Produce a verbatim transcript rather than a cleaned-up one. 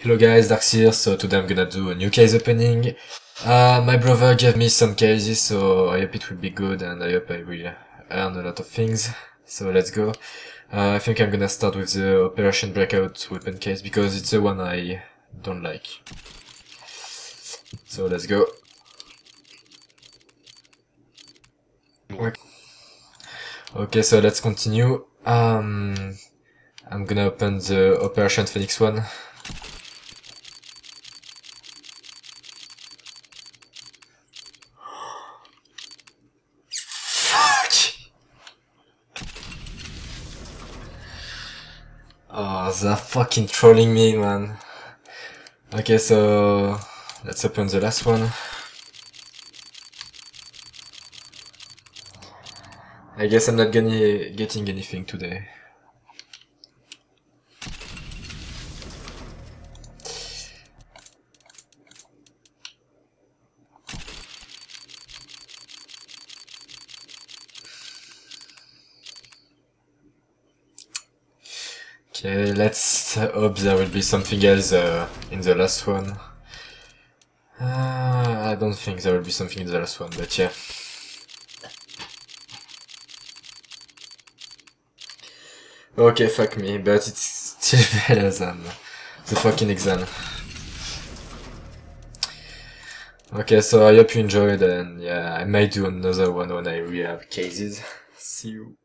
Hello guys, Darkseer. So today I'm gonna do a new case opening. Uh, my brother gave me some cases, so I hope it will be good and I hope I will earn a lot of things. So let's go. Uh, I think I'm gonna start with the Operation Breakout weapon case because it's the one I don't like. So let's go. Okay, okay, so let's continue. Um, I'm gonna open the Operation Phoenix one. Oh, they're fucking trolling me, man. Okay, so let's open the last one. I guess I'm not gonna getting anything today. Okay, let's hope there will be something else uh, in the last one. Uh, I don't think there will be something in the last one, but yeah. Okay, fuck me, but it's still better than the fucking exam. Okay, so I hope you enjoyed, and yeah, I might do another one when I really have cases. See you.